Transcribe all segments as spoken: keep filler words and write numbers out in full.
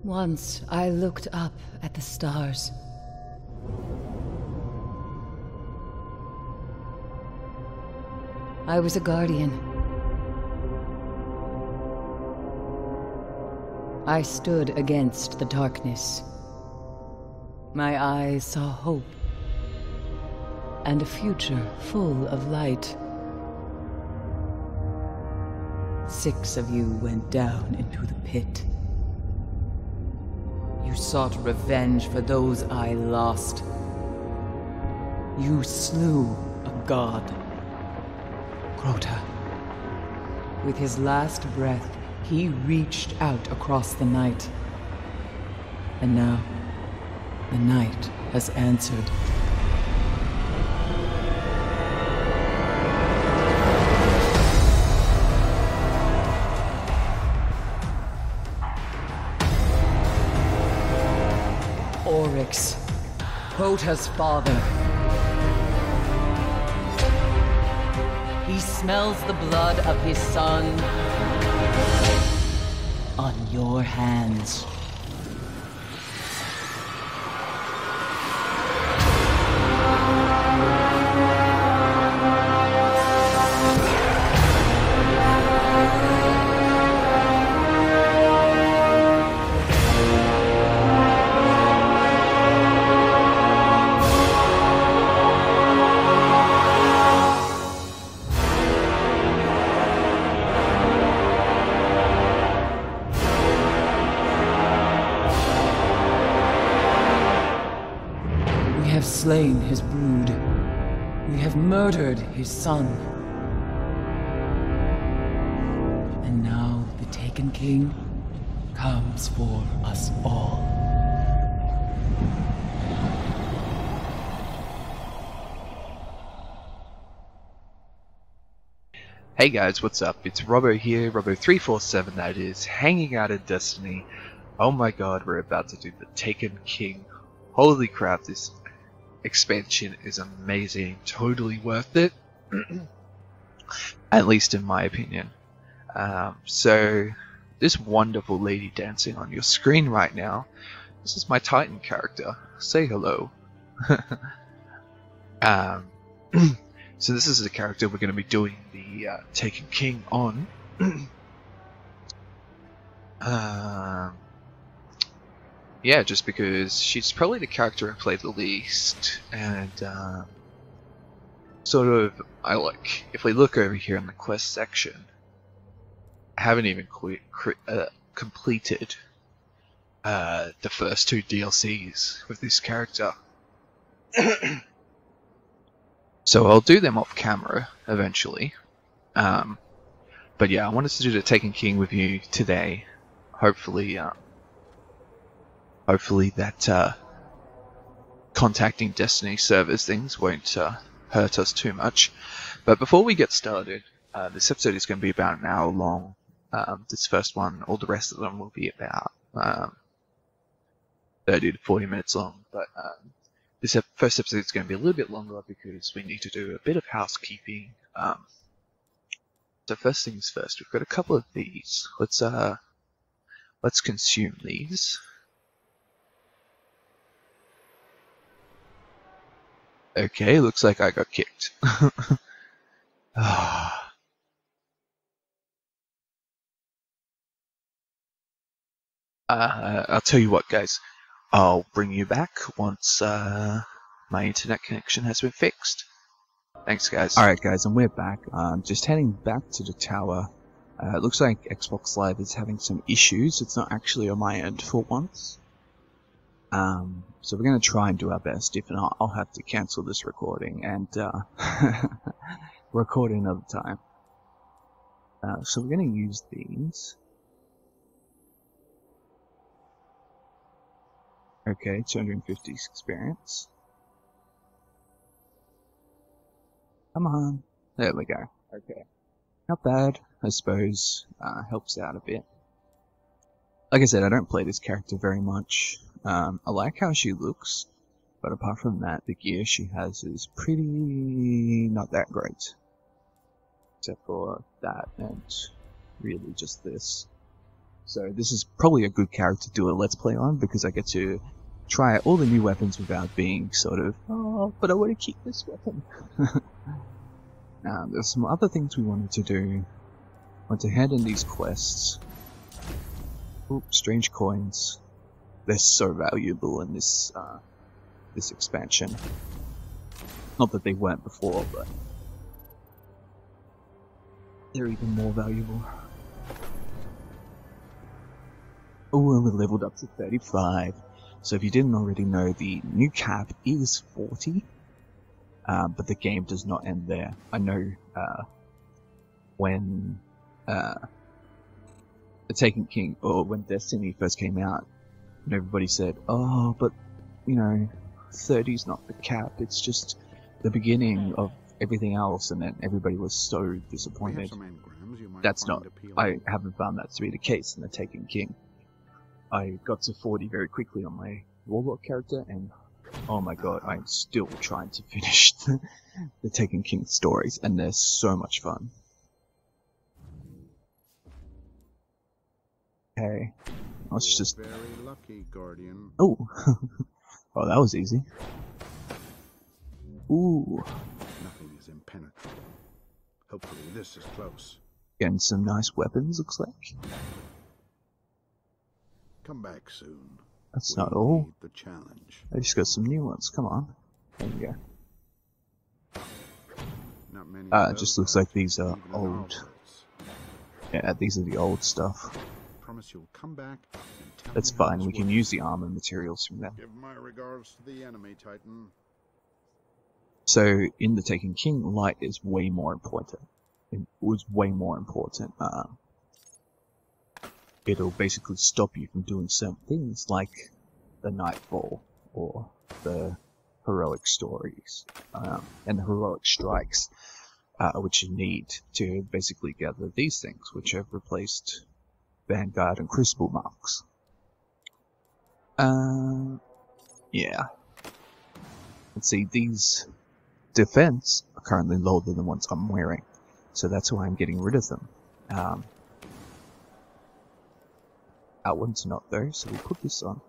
Once I looked up at the stars. I was a guardian. I stood against the darkness. My eyes saw hope and a future full of light. Six of you went down into the pit. You sought revenge for those I lost. You slew a god. Crota. With his last breath, he reached out across the night. And now, the night has answered. Oryx, Crota's father. He smells the blood of his son on your hands. We have slain his brood. We have murdered his son. And now the Taken King comes for us all. Hey guys, what's up? It's Robbo here, Robbo three four seven that is, hanging out in Destiny. Oh my god, we're about to do the Taken King. Holy crap, this expansion is amazing, totally worth it, at least in my opinion. Um, so, this wonderful lady dancing on your screen right now, this is my Titan character. Say hello. um, so this is the character we're going to be doing the uh, Taken King on. um, Yeah, just because she's probably the character I play the least, and um, sort of, I like, if we look over here in the quest section, I haven't even uh, completed uh, the first two D L Cs with this character. So I'll do them off camera eventually. Um, but yeah, I wanted to do the Taken King with you today. Hopefully, um, Hopefully that uh, contacting Destiny servers things won't uh, hurt us too much. But before we get started, uh, this episode is going to be about an hour long. Um, this first one, all the rest of them will be about um, thirty to forty minutes long. But um, this ep first episode is going to be a little bit longer because we need to do a bit of housekeeping. Um, so first things first, we've got a couple of these. Let's uh, let's consume these. Okay, looks like I got kicked. uh, I'll tell you what, guys. I'll bring you back once uh, my internet connection has been fixed. Thanks, guys. Alright, guys, and we're back. Um, just heading back to the tower. Uh, it looks like Xbox Live is having some issues. It's not actually on my end for once. Um, so we're going to try and do our best. If not, I'll have to cancel this recording and uh, record another time. Uh, so we're going to use these. Okay, two hundred fifty experience. Come on. There we go. Okay. Not bad, I suppose. Uh, helps out a bit. Like I said, I don't play this character very much. Um, I like how she looks, but apart from that, the gear she has is pretty not that great. Except for that and really just this. So this is probably a good character to do a let's play on, because I get to try all the new weapons without being sort of, oh, but I want to keep this weapon. um, there's some other things we wanted to do. I want to hand in these quests. Oop, strange coins. They're so valuable in this uh, this expansion. Not that they weren't before, but they're even more valuable. Oh, and we leveled up to thirty-five. So if you didn't already know, the new cap is forty, uh, but the game does not end there. I know uh, when uh, The Taken King, or when Destiny first came out, and everybody said, oh, but, you know, thirty is not the cap, it's just the beginning of everything else, and then everybody was so disappointed. That's not, I haven't found that to be the case in The Taken King. I got to forty very quickly on my Warlock character, and oh my god, I'm still trying to finish the, the Taken King stories, and they're so much fun. Okay, let's just... Very lucky, Guardian. Oh, oh, that was easy. Ooh. Nothing is impenetrable. Hopefully this is close. Getting some nice weapons, looks like. Come back soon. That's We not all. need the challenge. I just got some new ones, come on. There we go. Not many Uh, of it those just looks left, like these are even in old. our worlds. Yeah, these are the old stuff. Promise you'll come back and tell That's me how fine, this we can works. use the armor materials from them. Give my regards to the enemy, Titan. So, in The Taken King, light is way more important. It was way more important. Uh, it'll basically stop you from doing certain things, like the Nightfall, or the heroic stories, um, and the heroic strikes, uh, which you need to basically gather these things, which have replaced Vanguard and Crucible marks. Uh, yeah. Let's see, these defense are currently lower than the ones I'm wearing, so that's why I'm getting rid of them. Um, that one's not though, so we put this on.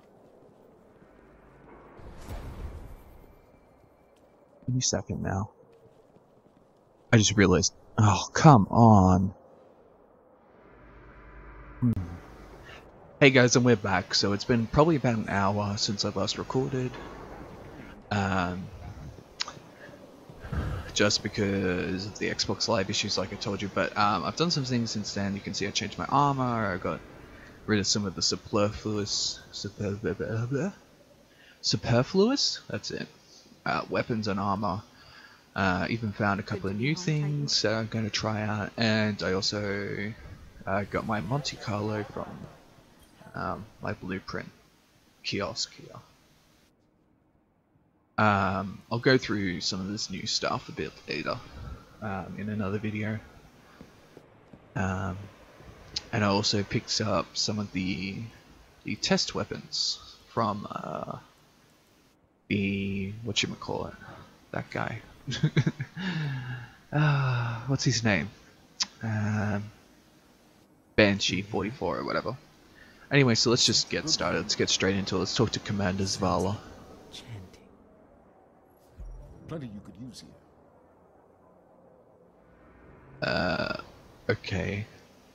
Any second now. I just realized, oh, come on. Hmm. Hey guys, and we're back. So it's been probably about an hour since I last recorded. Um, just because of the Xbox Live issues, like I told you. But um, I've done some things since then. You can see I changed my armor. I got rid of some of the superfluous, super, superfluous. That's it. Uh, weapons and armor. Uh, even found a couple of new things that I'm going to try out, and I also uh, got my Monte Carlo from um, my Blueprint kiosk here. Um, I'll go through some of this new stuff a bit later um, in another video. Um, and I also picked up some of the the test weapons from uh, the whatchamacallit, that guy. uh, what's his name? Um, Banshee forty-four or whatever. Anyway, so let's just get started. Let's get straight into it. Let's talk to Commander Zavala. Plenty you could use here. Uh, okay.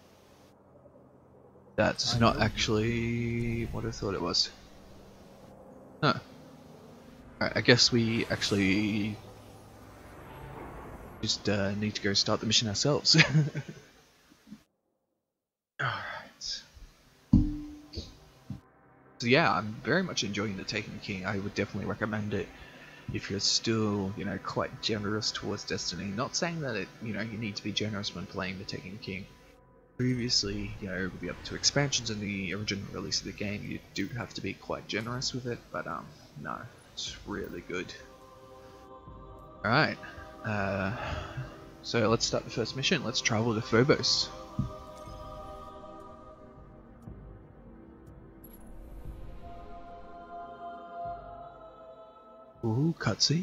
That's not actually what I thought it was. No. Alright, I guess we actually just uh, need to go start the mission ourselves. Alright. So yeah, I'm very much enjoying The Taken King. I would definitely recommend it if you're still, you know, quite generous towards Destiny. Not saying that it, you know, you need to be generous when playing The Taken King. Previously, you know, with the up to expansions in the original release of the game, you do have to be quite generous with it, but um, no, it's really good. Alright, uh, so let's start the first mission. Let's travel to Phobos. Ooh, cutscene.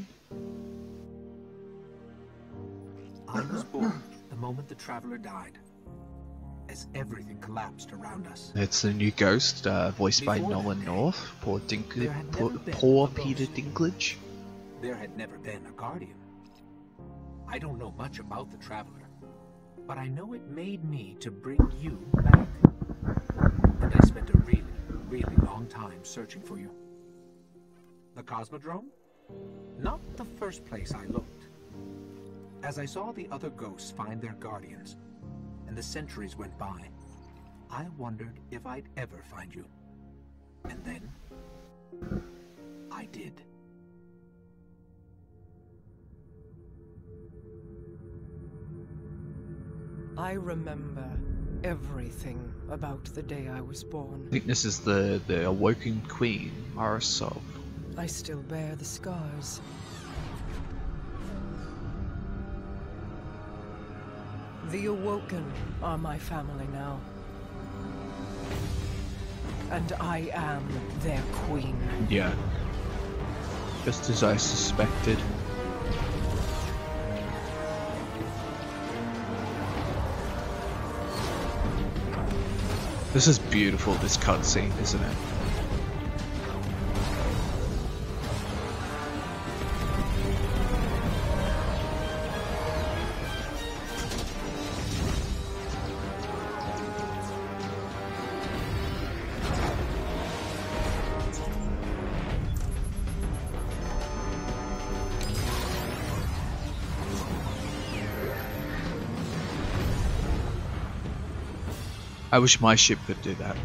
I was born the moment the traveler died. As as everything collapsed around us. It's the new Ghost, uh, voiced by Before Nolan that day, North. Poor, Dink there had poor, never been poor a Peter ghost. Dinklage. There had never been a guardian. I don't know much about the Traveler, but I know it made me to bring you back. And I spent a really, really long time searching for you. The Cosmodrome? Not the first place I looked. As I saw the other ghosts find their guardians, and the centuries went by, I wondered if I'd ever find you. And then, I did. I remember everything about the day I was born. I think this is the, the Awoken Queen, Marisol. I still bear the scars. The Awoken are my family now. And I am their queen. Yeah. Just as I suspected. This is beautiful, this cutscene, isn't it? I wish my ship could do that.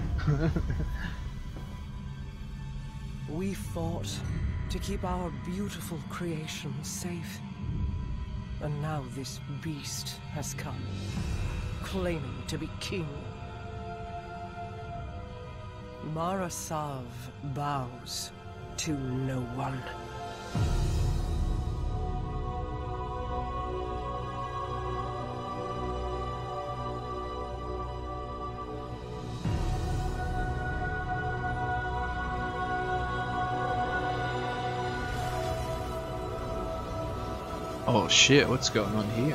We fought to keep our beautiful creation safe. And now this beast has come, claiming to be king. Marasav bows to no one. Oh shit, what's going on here?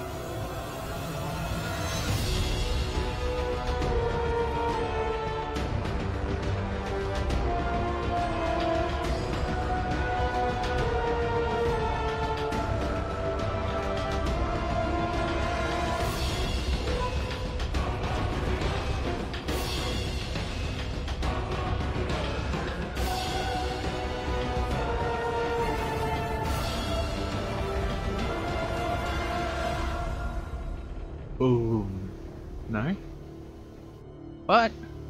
Ooh, no? What?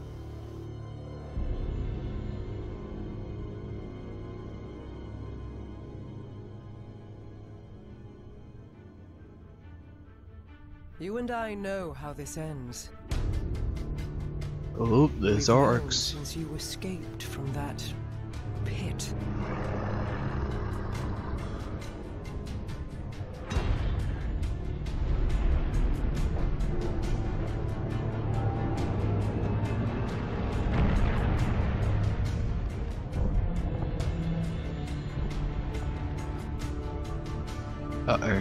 You and I know how this ends. Oh, there's We've known orcs. since you escaped from that pit. Uh-oh.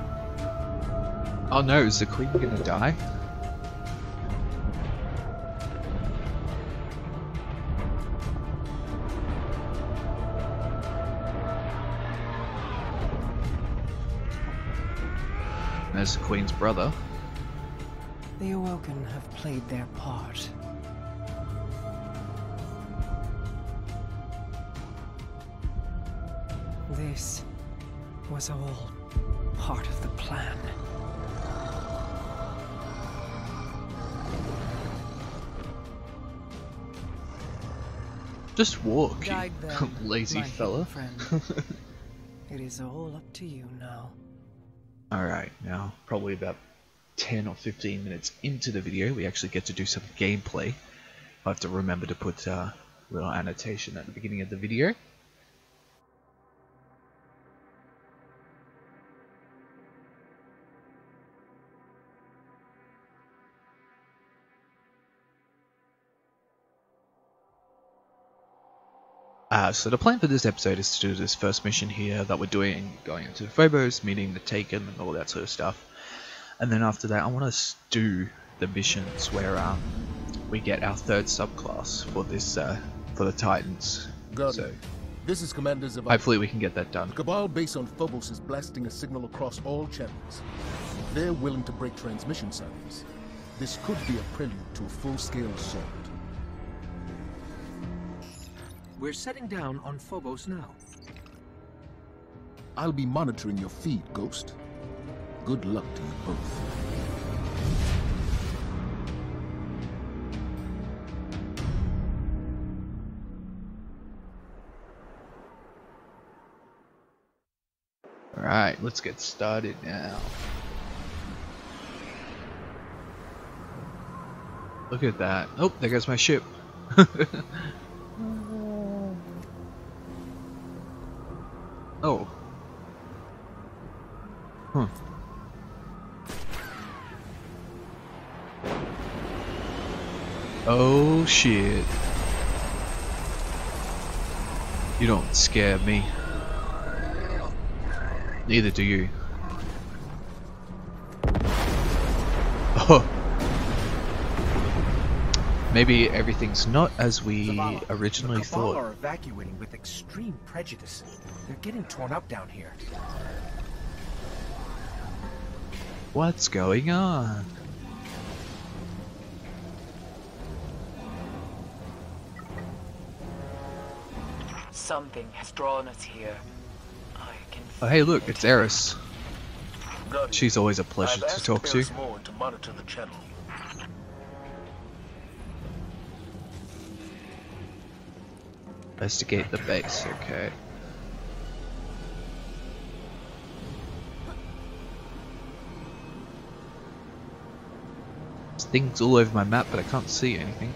Oh no, is the queen gonna die? There's the queen's brother. The Awoken have played their part. This was all part of the plan. Just walk, you Guide them, lazy my fella. friend. It is all up to you now. Alright, now probably about ten or fifteen minutes into the video we actually get to do some gameplay. I have to remember to put uh, a little annotation at the beginning of the video. Uh, so the plan for this episode is to do this first mission here that we're doing, going into the Phobos, meeting the Taken and all that sort of stuff. And then after that I want to do the missions where um, we get our third subclass for this uh, for the Titans. Guardian, So this is Commander Zavai. hopefully we can get that done. The Cabal base on Phobos is blasting a signal across all channels. If they're willing to break transmission silence, this could be a prelude to a full-scale assault. We're setting down on Phobos now. I'll be monitoring your feed, Ghost. Good luck to you both. Alright, let's get started now. Look at that. Oh, there goes my ship. Oh. Huh. Oh shit. You don't scare me. Neither do you. Oh. Maybe everything's not as we originally the Cabal thought. are evacuating with extreme prejudice. They're getting torn up down here. What's going on? Something has drawn us here. I can Oh hey look, it's Eris. Guardian, She's always a pleasure I've to asked talk to. Eris Moore to monitor the channel. Investigate the base, okay. There's things all over my map, but I can't see anything.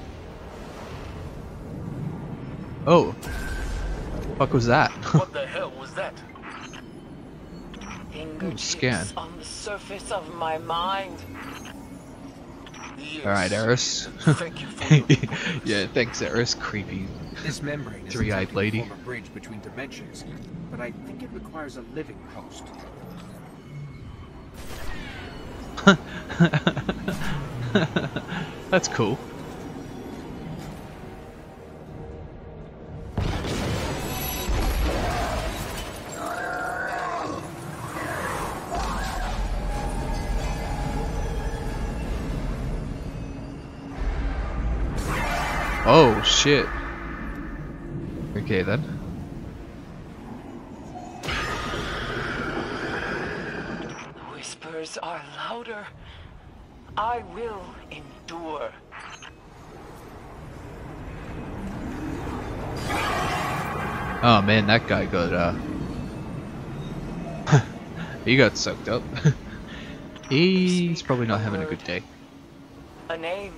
Oh! Fuck was that? What the hell was that? fingertips scan. on the surface of my mind. Yes. Alright, Eris. Thank you for your Yeah, thanks Eris, creepy. This membrane is Three-eyed attempting lady. to form a bridge between dimensions, but I think it requires a living host. That's cool. Oh shit. Okay then. The whispers are louder. I will endure. Oh man, that guy got uh he got soaked up. He's probably not having a good day. A name.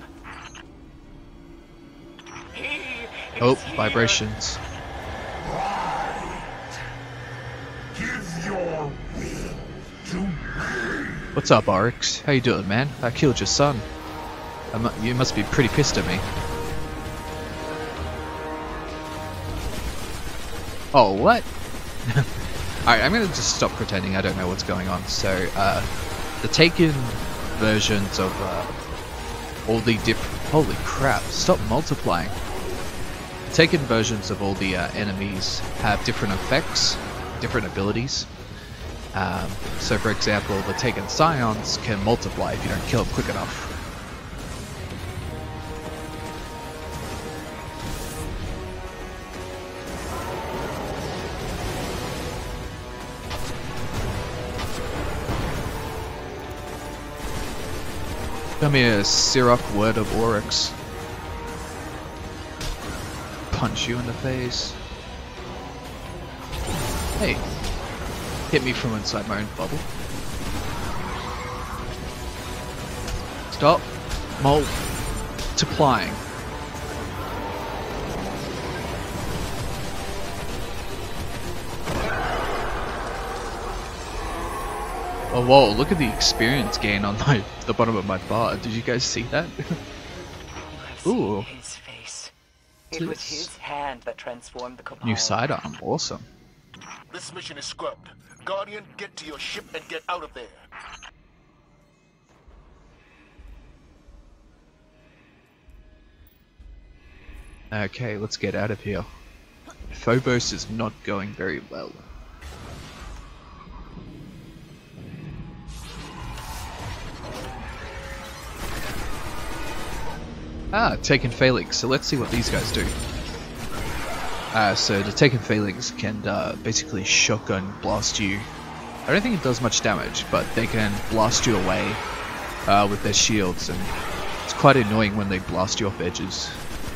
He is Oh, here. vibrations. Give your will to me. What's up, Oryx? How you doing, man? I killed your son. I mu you must be pretty pissed at me. Oh, what? Alright, I'm gonna just stop pretending I don't know what's going on. So, uh, the Taken versions of uh, all the different... Holy crap, stop multiplying. The Taken versions of all the uh, enemies have different effects, different abilities. Um, so for example, the Taken Scions can multiply if you don't kill them quick enough. Come here, Siroc Word of Oryx. Punch you in the face. Hey. Hit me from inside my own bubble. Stop multiplying. Oh whoa, look at the experience gain on my the bottom of my bar. Did you guys see that? I've Ooh. seen his face. It was This- his hand that transformed the Cabal. New sidearm, awesome. This mission is scrubbed. Guardian, get to your ship and get out of there. Okay, let's get out of here. Phobos is not going very well. Ah, Taken Phalanx. So let's see what these guys do. Uh, so the Taken Phalanx can uh, basically shotgun blast you. I don't think it does much damage, but they can blast you away uh, with their shields, and it's quite annoying when they blast you off edges.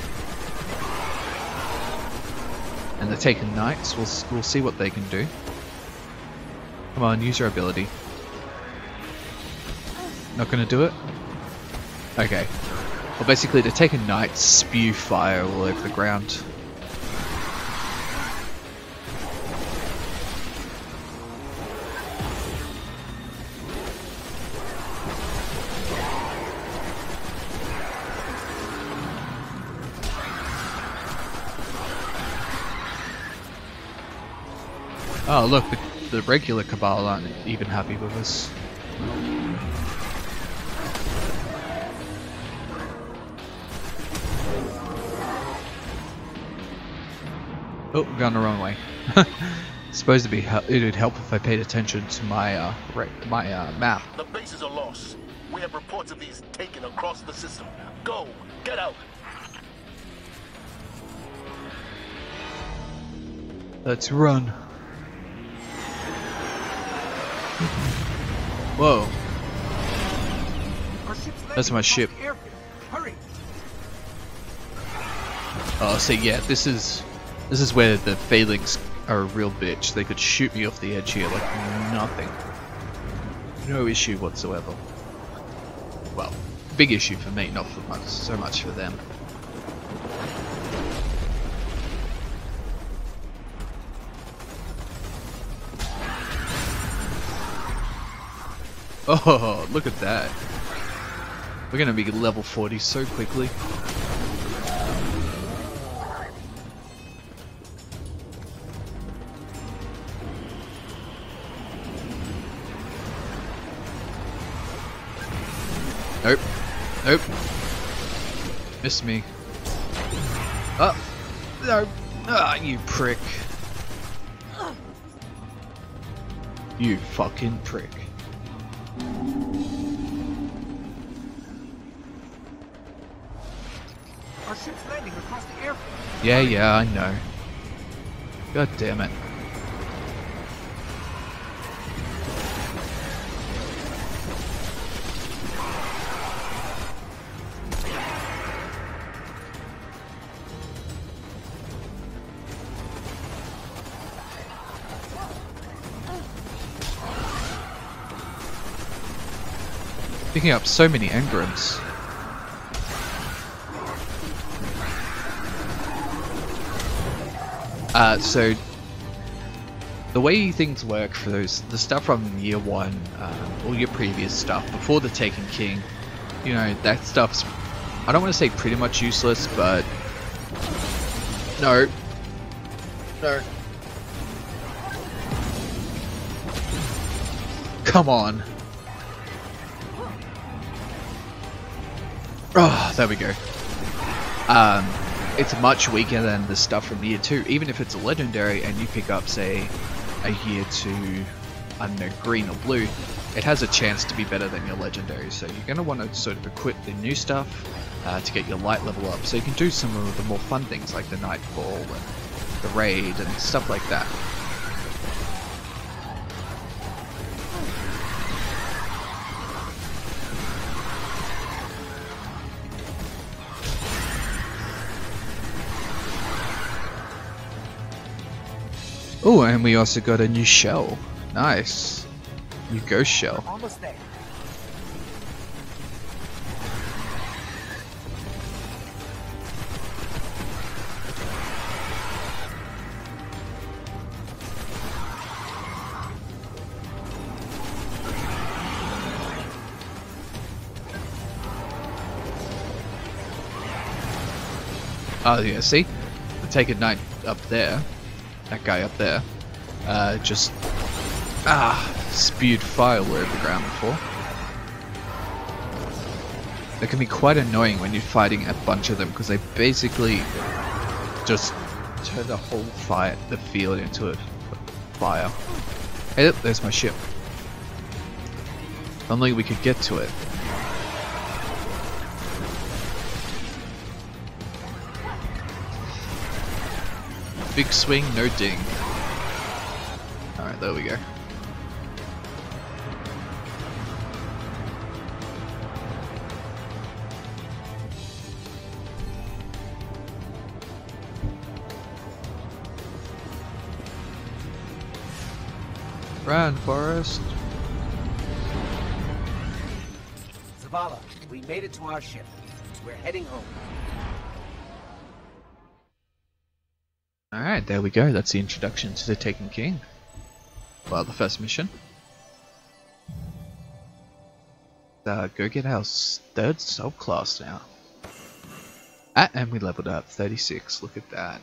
And the Taken Knights, we'll, we'll see what they can do. Come on, use your ability. Not gonna do it? Okay. Well, basically the Taken Knights spew fire all over the ground. Oh look, the, the regular Cabal aren't even happy with us. Oh, I'm going the wrong way. It's supposed to be, it would help if I paid attention to my uh, right, my uh, map. The base is a loss. We have reports of these taken across the system. Go, get out. Let's run. Whoa. That's my ship. Hurry. Oh, so yeah, this is this is where the Phalanx are a real bitch. They could shoot me off the edge here like nothing. No issue whatsoever. Well, big issue for me, not for much, so much for them. Oh, look at that. We're gonna be level forty so quickly. Nope. Nope. Missed me. Oh! No! Ah, you prick. You fucking prick. Our ship's landing across the airfield. Yeah, yeah, I know. God damn it. Picking up so many engrams. Uh, so the way things work for those, the stuff from year one, um, all your previous stuff before the Taken King, you know, that stuff's, I don't want to say pretty much useless, but no, no, come on. Oh, there we go. Um, it's much weaker than the stuff from year two. Even if it's a legendary and you pick up, say, a year two, I don't know, green or blue, it has a chance to be better than your legendary. So you're going to want to sort of equip the new stuff uh, to get your light level up. So you can do some of the more fun things like the Nightfall and the Raid and stuff like that. Oh, and we also got a new shell. Nice. New ghost shell. Almost there. Oh yeah, see? The Taken Knight up there. That guy up there, uh, just ah spewed fire all over the ground before. It can be quite annoying when you're fighting a bunch of them because they basically just turn the whole fight, the field into a fire. Hey, look, there's my ship. If only we could get to it. Big swing, no ding. Alright, there we go. Run, Forest. Zavala, we made it to our ship. We're heading home. Alright, there we go. That's the introduction to the Taken King. Well, the first mission. Uh, go get our third subclass now. Ah, and we leveled up thirty-six. Look at that.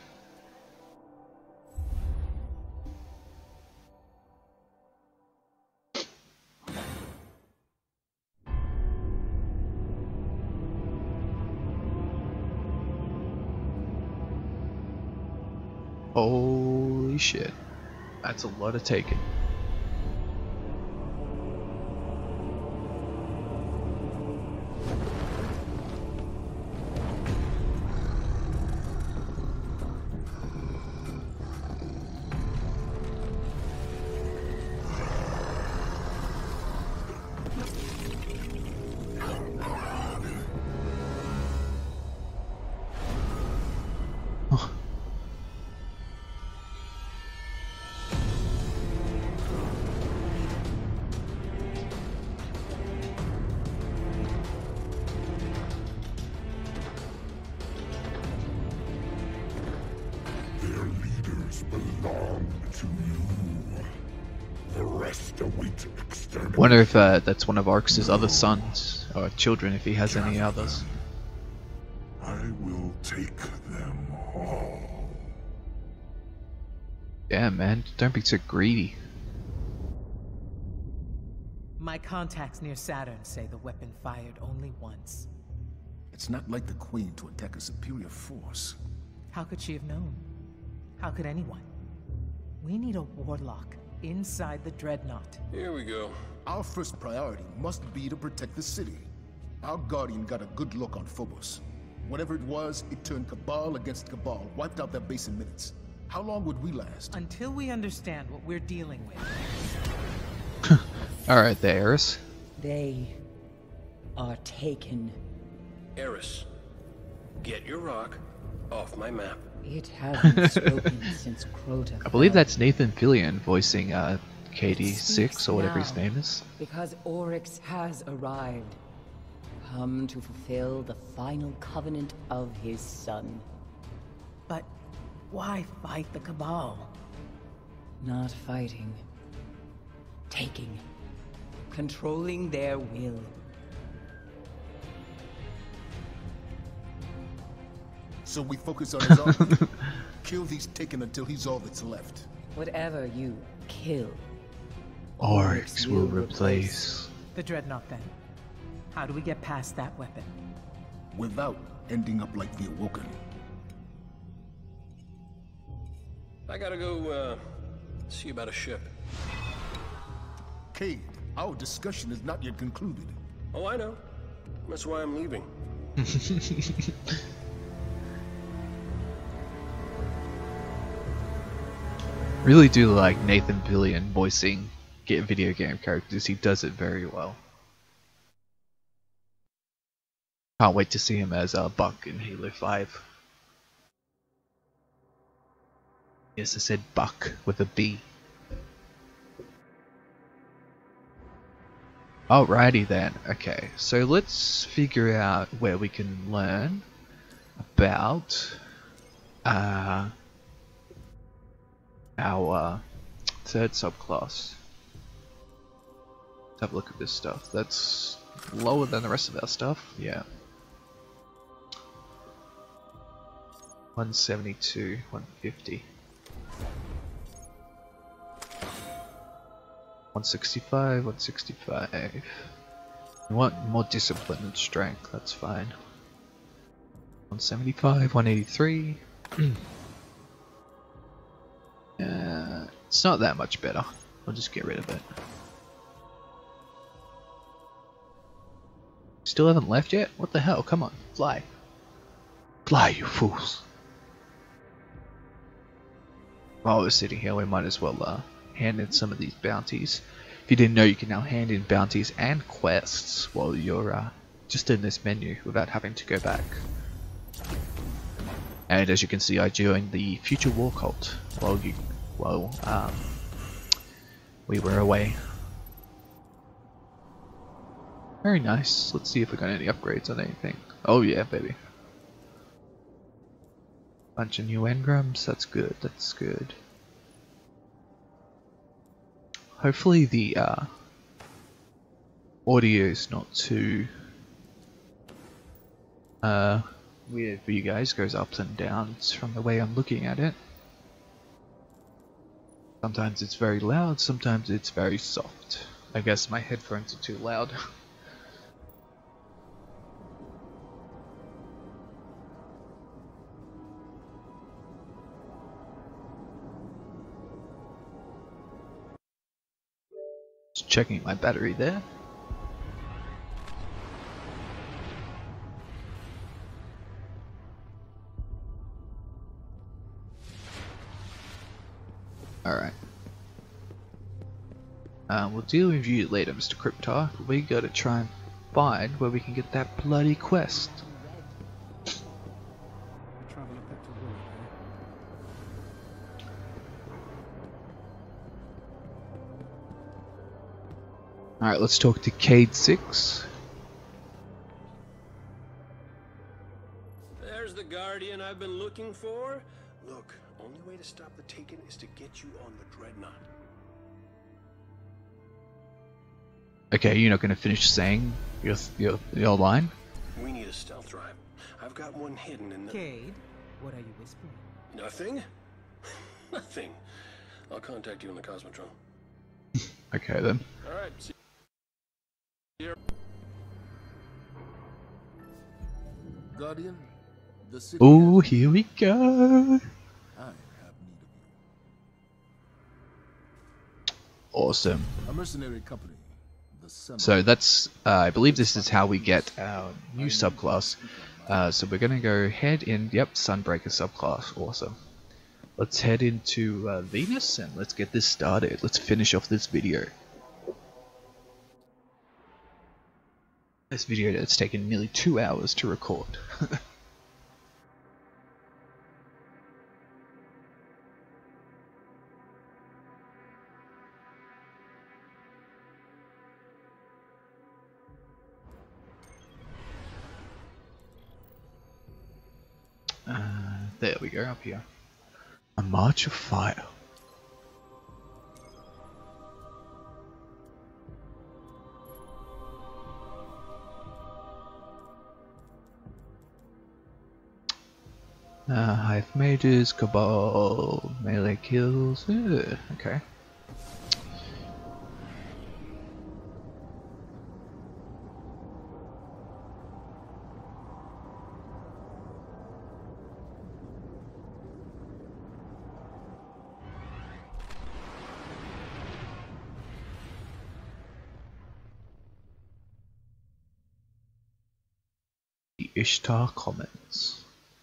Holy shit. That's a lot of taken. Wonder if uh, that's one of Arx's other sons or children, if he has any others. I will take them all. Yeah, man, don't be so greedy. My contacts near Saturn say the weapon fired only once. It's not like the Queen to attack a superior force. How could she have known? How could anyone? We need a warlock inside the Dreadnought. Here we go. Our first priority must be to protect the city. Our Guardian got a good look on Phobos. Whatever it was, it turned Cabal against Cabal, wiped out that base in minutes. How long would we last? Until we understand what we're dealing with. Alright, there, Eris. They are taken. Eris, get your rock off my map. It hasn't spoken since Crota. I believe fell. that's Nathan Fillion voicing uh, K D six or whatever his now, name is. Because Oryx has arrived, come to fulfill the final covenant of his son. But why fight the Cabal? Not fighting. Taking. Controlling their will. So we focus on his army. Kill these Taken until he's all that's left. Whatever you kill, Oryx will replace. The Dreadnought, then. How do we get past that weapon? Without ending up like the Awoken. I gotta go, uh, see about a ship. Cade, our discussion is not yet concluded. Oh, I know. That's why I'm leaving. Really do like Nathan Fillion voicing get video game characters. He does it very well. Can't wait to see him as uh, Buck in Halo five. Yes, I said Buck with a B. Alrighty then. Okay, so let's figure out where we can learn about uh, our uh, third subclass. Let's have a look at this stuff. That's lower than the rest of our stuff. Yeah. one seventy-two, one fifty. one sixty-five, one sixty-five. You want more discipline and strength, that's fine. one seventy-five, one eighty-three. uh, it's not that much better. I'll just get rid of it. Still haven't left yet? What the hell? Come on, fly. Fly, you fools. While we're sitting here, we might as well uh, hand in some of these bounties. If you didn't know, you can now hand in bounties and quests while you're uh, just in this menu without having to go back. And as you can see, I joined the Future War Cult while you, while um, we were away. Very nice. Let's see if we got any upgrades on anything. Oh yeah, baby. Bunch of new engrams. That's good. That's good. Hopefully the uh, audio is not too uh, weird for you guys. Goes ups and downs from the way I'm looking at it. Sometimes it's very loud. Sometimes it's very soft. I guess my headphones are too loud. Checking my battery there. Alright. Uh, we'll deal with you later, Mister Cryptar. We gotta try and find where we can get that bloody quest. Alright, let's talk to Cade six. There's the Guardian I've been looking for. Look, only way to stop the Taken is to get you on the Dreadnought. Okay, you're not going to finish saying your, your, your line? We need a stealth drive. I've got one hidden in the... Cade, what are you whispering? Nothing? Nothing. I'll contact you in the Cosmotron. Okay then. Alright, see you. Guardian, the city. Oh, has- here we go. I have need of Awesome. you. A mercenary company. The Sun. So that's, uh, I believe this is how we get our new subclass. Uh, so we're going to go head in, yep, Sunbreaker subclass. Awesome. Let's head into uh, Venus and let's get this started. Let's finish off this video. This video that's taken nearly two hours to record. uh, there we go, up here. A March of Fire. Uh, Hive Mages, Cabal, melee kills, ugh, okay. The Ishtar Comments.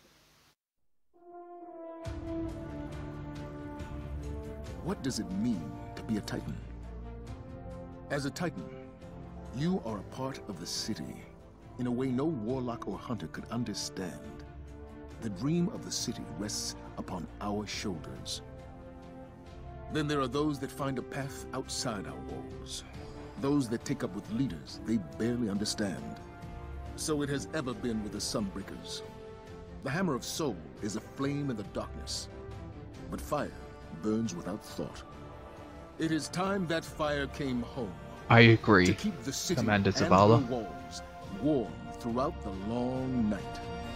What does it mean to be a Titan? As a Titan, you are a part of the city in a way no warlock or hunter could understand. The dream of the city rests upon our shoulders. Then there are those that find a path outside our walls. Those that take up with leaders they barely understand. So it has ever been with the Sunbreakers. The Hammer of Soul is a flame in the darkness, but fire burns without thought. It is time that fire came home. I agree, To keep the city Commander and Zavala. her walls warm throughout the long night.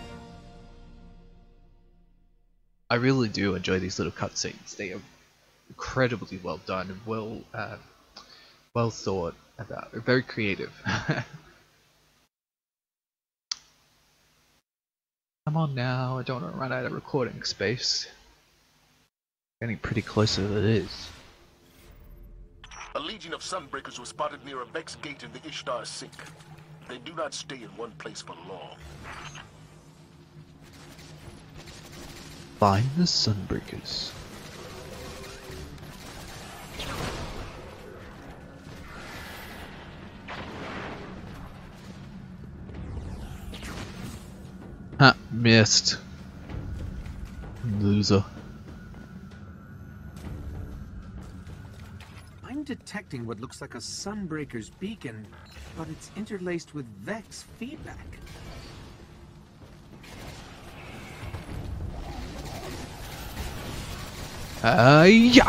I really do enjoy these little cutscenes. They are incredibly well done and well, uh, well thought about. They're very creative. Come on now, I don't want to run out of recording space. Getting pretty close as it is. A legion of Sunbreakers was spotted near a Vex gate in the Ishtar Sink. They do not stay in one place for long. Find the Sunbreakers. Ha, missed. Loser. I'm detecting what looks like a Sunbreaker's beacon, but it's interlaced with Vex feedback. Uh, yeah.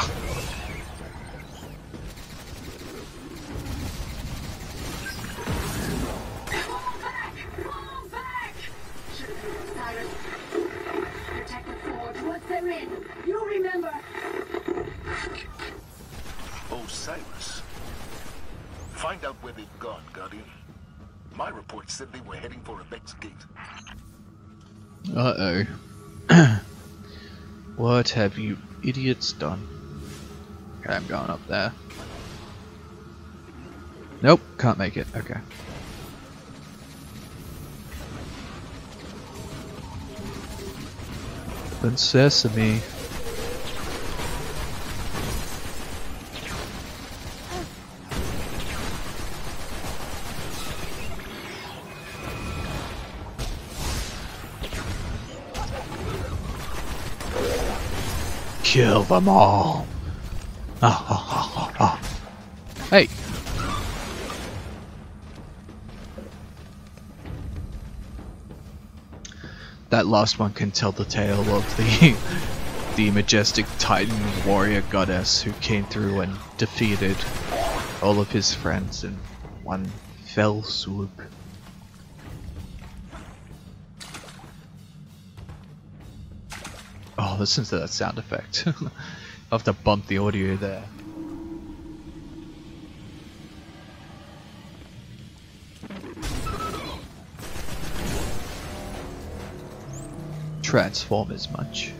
Osiris. Find out where they've gone, Guardian. My report said they were heading for a Vex gate. Uh oh. What have you idiots done? Okay, I'm going up there. Nope, can't make it. Okay. Open sesame. Kill them all. Ah, ah, ah, ah, ah. Hey. That last one can tell the tale of the the majestic Titan warrior goddess who came through and defeated all of his friends in one fell swoop. Oh, listen to that sound effect. I'll have to bump the audio there. Transform as much.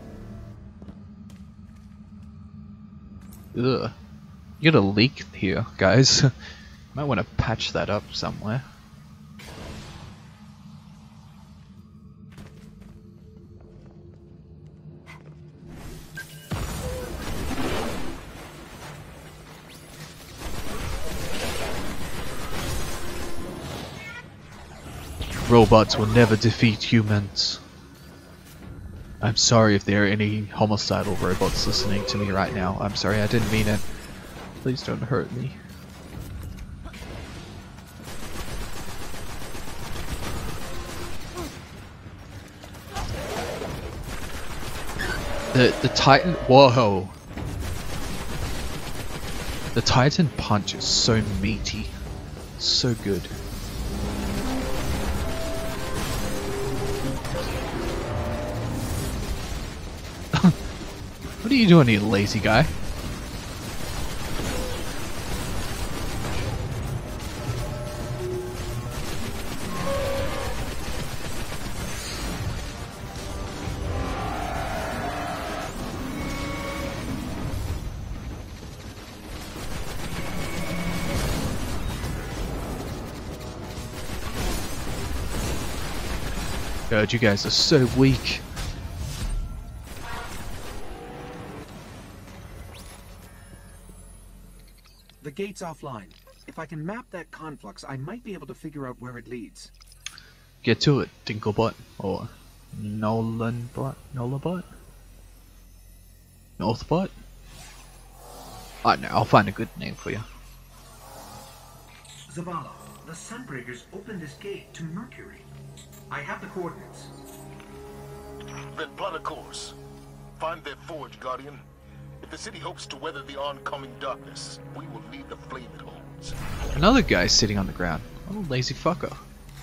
Ugh. You got a leak here, guys. Might want to patch that up somewhere. Robots will never defeat humans. I'm sorry if there are any homicidal robots listening to me right now. I'm sorry, I didn't mean it. Please don't hurt me. The the Titan whoa. The Titan punch is so meaty. So good. What are you doing, you lazy guy? God, you guys are so weak. The gate's offline. If I can map that conflux, I might be able to figure out where it leads. Get to it, Dinklebot. Or Nolanbot? Nolabot? Northbot? I don't know, I'll find a good name for you. Zavala, the Sunbreakers opened this gate to Mercury. I have the coordinates. Then plot a course. Find their forge, Guardian. If the city hopes to weather the oncoming darkness, we will need the flame it holds. Another guy sitting on the ground. Oh, lazy fucker.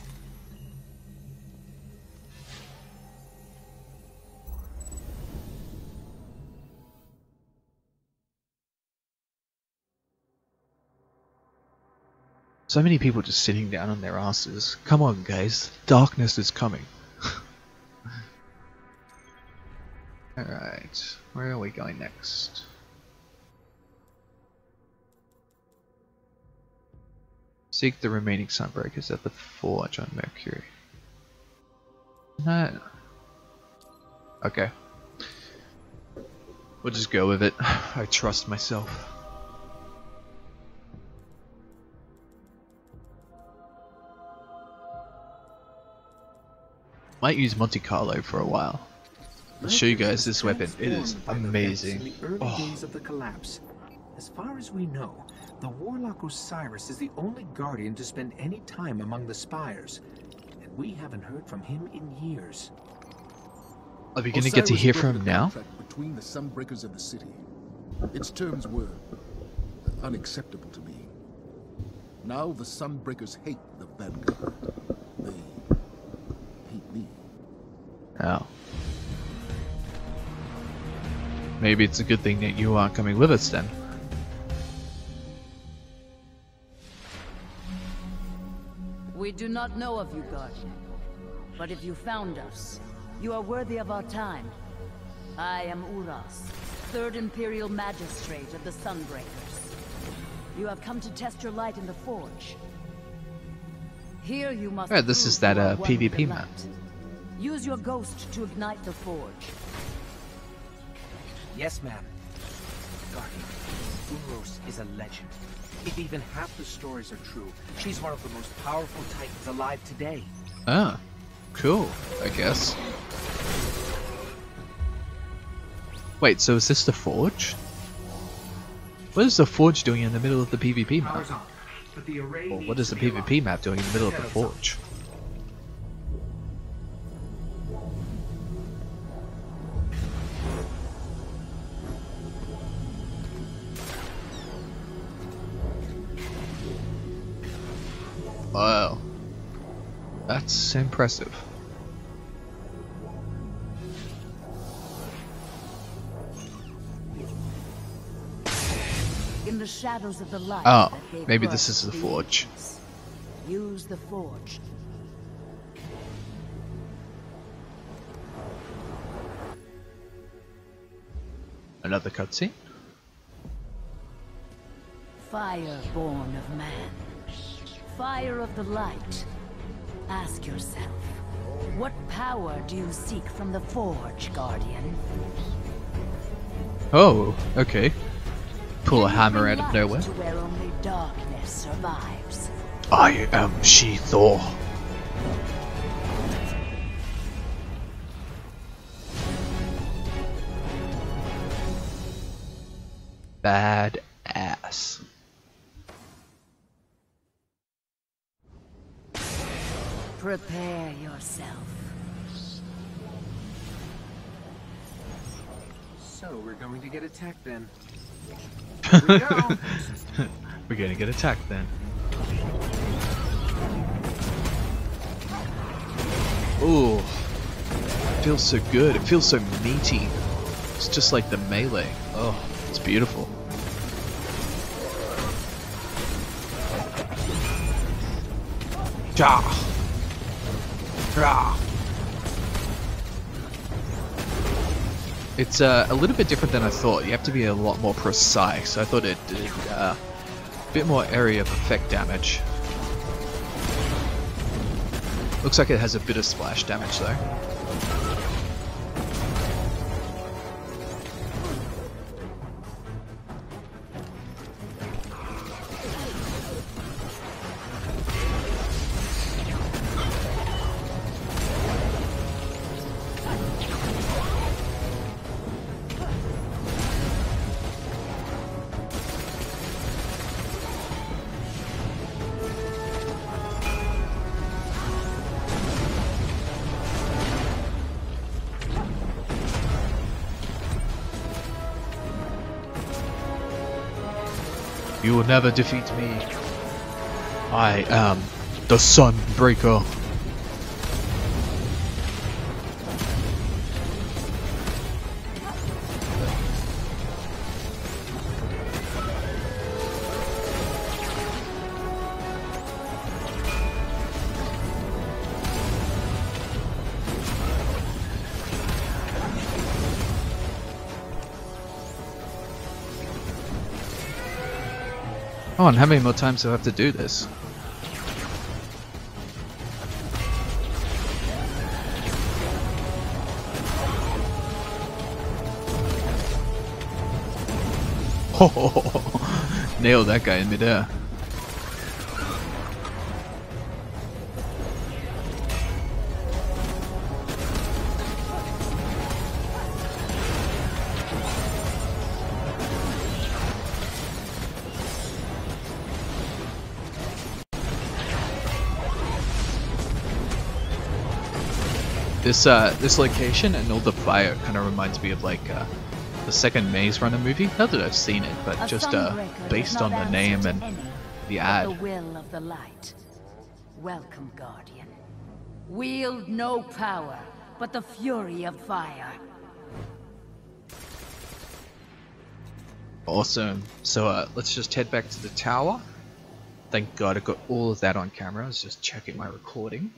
So many people just sitting down on their asses. Come on, guys. Darkness is coming. Alright, where are we going next? Seek the remaining Sunbreakers at the forge on Mercury. No. Okay. We'll just go with it. I trust myself. Might use Monte Carlo for a while. I'll show you guys this weapon. It is amazing. In the early Oh. days of the collapse, as far as we know, the Warlock Osiris is the only Guardian to spend any time among the spires, and we haven't heard from him in years. Are we gonna get to Osiris hear broke from the him now? contract between the Sunbreakers and the city. Its terms were unacceptable to me. Now the Sunbreakers hate the Vanguard. They hate me. Oh. Maybe it's a good thing that you aren't coming with us then. We do not know of you, Guardian. But if you found us, you are worthy of our time. I am Uras, Third Imperial Magistrate of the Sunbreakers. You have come to test your light in the Forge. Here you must Alright, this prove is that you are uh, one with the PvP map. light. Use your ghost to ignite the Forge. Yes, ma'am. Guardian, Uros is a legend. If even half the stories are true, she's one of the most powerful titans alive today. Ah, cool, I guess. Wait, so is this the forge? What is the forge doing in the middle of the PvP map? Power's on, but the array Or what needs is the to be PvP alive. map doing in the middle of the forge? Wow, that's impressive. In the shadows of the light Oh, that gave maybe birth this is to the forge. ancients. Use the Forge. Another cutscene? Fire born of man. Fire of the light. Ask yourself, what power do you seek from the Forge, Guardian? Oh, okay. Pull a Can you hammer bring out of light nowhere. to where only darkness survives. I am She-Thor. Bad ass. Prepare yourself. So we're going to get attacked then. Here we go. We're gonna get attacked then. Ooh. It feels so good. It feels so meaty. It's just like the melee. Oh, it's beautiful. Ja. Ja. It's uh, a little bit different than I thought. You have to be a lot more precise. I thought it did uh, a bit more area of effect damage. Looks like it has a bit of splash damage though. You will never defeat me. I am the Sunbreaker. Oh, and how many more times do I have to do this? Oh, nailed that guy in midair. This uh, this location and all the fire kind of reminds me of like uh, the second Maze Runner movie. Not that I've seen it, but just uh, based on the name and the ad. The will of the light. Welcome, Guardian. Wield no power, but the fury of fire. Awesome. So uh, let's just head back to the tower. Thank God I got all of that on camera. I was just checking my recording.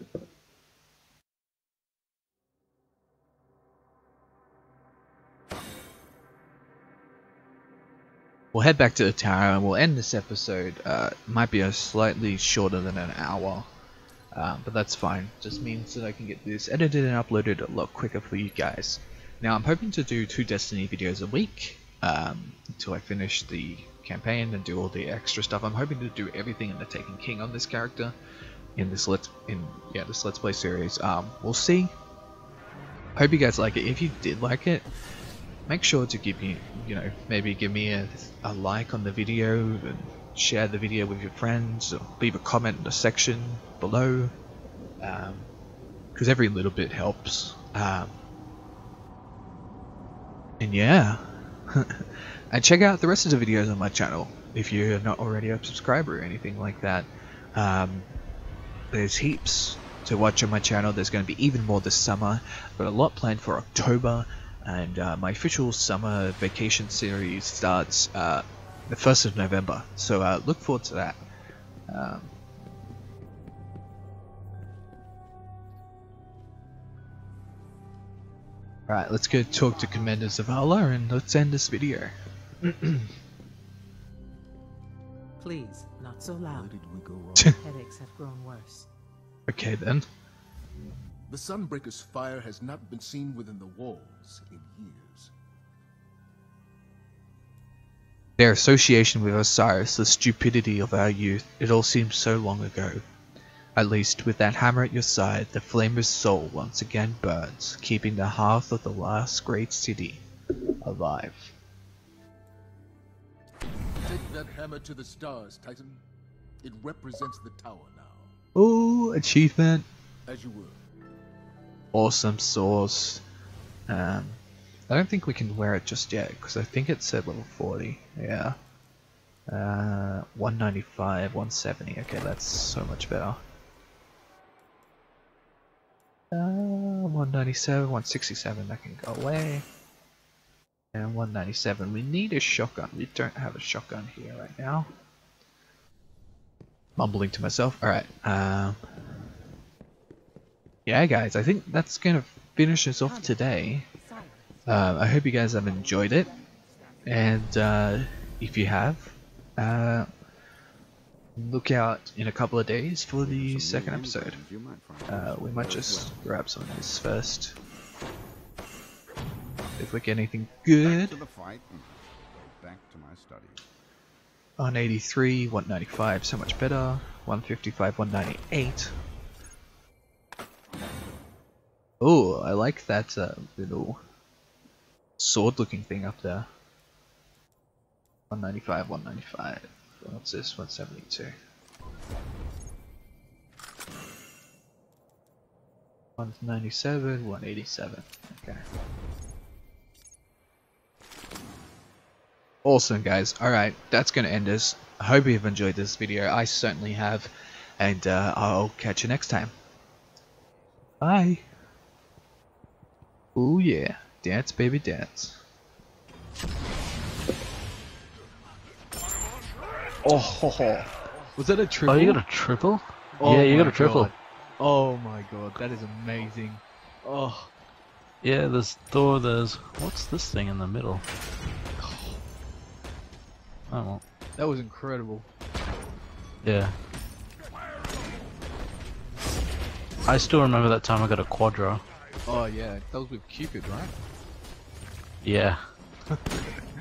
We'll head back to the tower and we'll end this episode. Uh, might be a slightly shorter than an hour, uh, but that's fine. Just means that I can get this edited and uploaded a lot quicker for you guys. Now I'm hoping to do two Destiny videos a week um, until I finish the campaign and do all the extra stuff. I'm hoping to do everything in the Taken King on this character in this let's in yeah this Let's Play series. Um, we'll see. Hope you guys like it. If you did like it, make sure to give me, you know, maybe give me a, a like on the video and share the video with your friends, or leave a comment in the section below, because um, every little bit helps. Um, and yeah, and check out the rest of the videos on my channel if you're not already a subscriber or anything like that. Um, there's heaps to watch on my channel. There's going to be even more this summer. I've got a lot planned for October. And uh, my official summer vacation series starts uh, the first of November, so uh, look forward to that. Um, Alright, let's go talk to Commander Zavala and let's end this video. Please, not so loud. Where did we go wrong? Headaches have grown worse. Okay then. The Sunbreaker's fire has not been seen within the walls in years. Their association with Osiris, the stupidity of our youth, it all seems so long ago. At least, with that hammer at your side, the flamer's soul once again burns, keeping the hearth of the last great city alive. Take that hammer to the stars, Titan. It represents the tower now. Ooh, achievement. As you will. Awesome sauce. Um, I don't think we can wear it just yet because I think it said level forty. Yeah. Uh, one ninety-five, one seventy. Okay, that's so much better. Uh, one ninety-seven, one sixty-seven. That can go away. And one ninety-seven. We need a shotgun. We don't have a shotgun here right now. Mumbling to myself. All right. Um. Yeah, guys, I think that's going to finish us off today. Uh, I hope you guys have enjoyed it. And uh, if you have, uh, look out in a couple of days for the second episode. Uh, we might just grab some of this first. If we get anything good. one eighty-three, one ninety-five, so much better. one fifty-five, one ninety-eight. Oh, I like that uh, little sword-looking thing up there. one ninety-five, one ninety-five. What's this? one seventy-two. one ninety-seven, one eighty-seven. Okay. Awesome, guys. Alright, that's going to end us. I hope you've enjoyed this video. I certainly have. And uh, I'll catch you next time. Bye. Ooh yeah, dance baby dance. Oh, ho, ho. Was that a triple? Oh, you got a triple? Oh yeah, you got a my triple. God. Oh my god, that is amazing. Oh. Yeah, there's Thor, there's... What's this thing in the middle? Oh well. That was incredible. Yeah. I still remember that time I got a quadra. Oh yeah, that was with Cupid, right? Yeah.